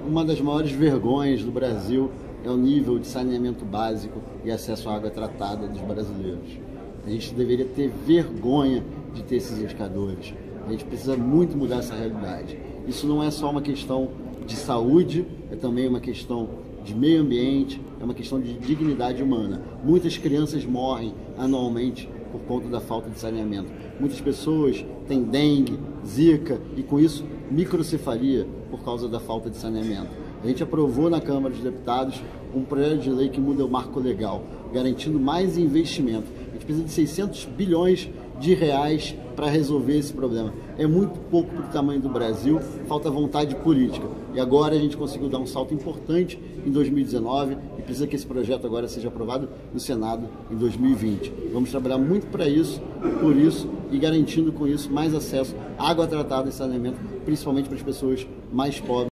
uma das maiores vergonhas do Brasil é o nível de saneamento básico e acesso à água tratada dos brasileiros. A gente deveria ter vergonha de ter esses indicadores. A gente precisa muito mudar essa realidade. Isso não é só uma questão de saúde, é também uma questão de meio ambiente, é uma questão de dignidade humana. Muitas crianças morrem anualmente por conta da falta de saneamento. Muitas pessoas têm dengue, zika e, com isso, microcefalia por causa da falta de saneamento. A gente aprovou na Câmara dos Deputados um projeto de lei que muda o marco legal, garantindo mais investimento. A gente precisa de 600 bilhões de reais para resolver esse problema. É muito pouco para o tamanho do Brasil, falta vontade política. E agora a gente conseguiu dar um salto importante em 2019 e precisa que esse projeto agora seja aprovado no Senado em 2020. Vamos trabalhar muito para isso, por isso, e garantindo com isso mais acesso à água tratada e saneamento, principalmente para as pessoas mais pobres.